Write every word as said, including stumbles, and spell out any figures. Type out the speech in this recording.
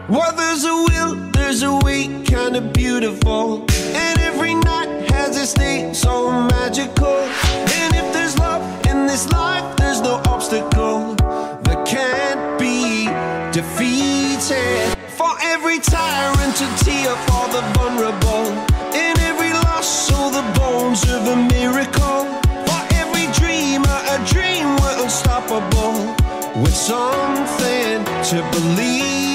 Well, there's a will, there's a way, kinda beautiful. And every night has its day, so magical. And if there's love in this life, there's no obstacle that can't be defeated. For every tyrant to tear for the vulnerable. In every loss, so the bones of a miracle. For every dreamer, a dream we're unstoppable. With something to believe